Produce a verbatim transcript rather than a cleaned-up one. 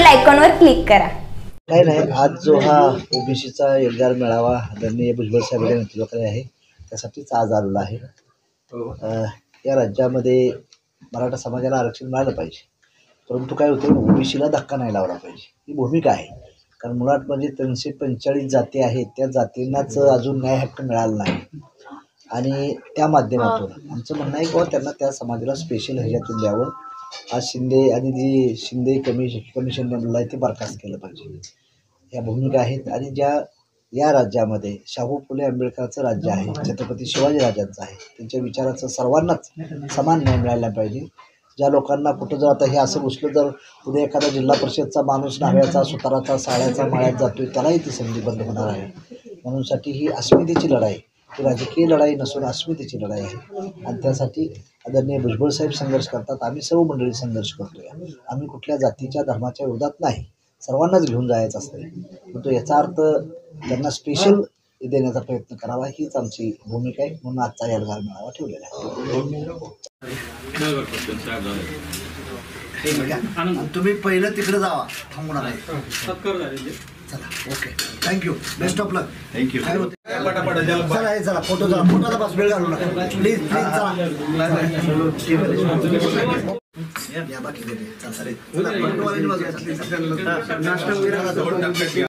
आयकॉनवर क्लिक करा। काय नाही, आज जो हा ओबीसीचा एल्गार मेळावा आदरणीय भुजबळ साहेबांच्या नेतृत्वाखाली आहे त्यासाठीच आज आलेला आहे। या राज्यामध्ये मराठा समाजाला आरक्षण मिळालं पाहिजे, परंतु काय होतं, ओबीसीला धक्का नाही लावला पाहिजे ही भूमिका आहे। कारण मुळात म्हणजे तीनशे पंचेचाळीस जाती आहेत, त्या जातींनाच अजून न्याय हक्क मिळाला नाही आणि त्या माध्यमातून आमचं म्हणणं आहे किंवा त्यांना त्या समाजाला स्पेशल ह्याच्यातून द्यावं। आज शिंदे आणि जी शिंदे कमिशन कमिशन नेमलं आहे ते बरखास्त केलं पाहिजे, या भूमिका आहेत। आणि ज्या या राज्यामध्ये शाहू फुले आंबेडकरांचं राज्य आहे, छत्रपती शिवाजी राजांचं आहे, त्यांच्या विचाराचं सर्वांनाच समान न्याय मिळाला पाहिजे। ज्या लोकांना कुठं जर आता हे असं घुसलं, जर उद्या एखादा जिल्हा परिषदचा माणूस न्हाव्याचा सुताराचा साड्याचा माळ्यात जातोय त्यालाही ती संधी बंद होणार आहे। म्हणून साठी ही अस्मितेची लढाई, ही राजकीय लढाई नसून अस्मितेची लढाई आहे आणि त्यासाठी आदरणीय भुजबळ साहेब संघर्ष करतात, आम्ही सर्व मंडळी संघर्ष करतोय। आम्ही कुठल्या जातीच्या धर्माच्या विरोधात नाही, सर्वांनाच घेऊन जायचं असतं, परंतु याचा अर्थ त्यांना स्पेशल देण्याचा प्रयत्न करावा हीच आमची भूमिका आहे। म्हणून आजचा एल्गार मेळावा ठेवलेला आहे। तुम्ही पहिलं तिकडे जावा, थांबणार आहे। चला, okay, thank you, best of luck. Thank you. चला हे चला फोटो चला फोटोचा बस वेळ घालू नका प्लीज प्लीज चला या बाकी चला नाश्ता वगैरे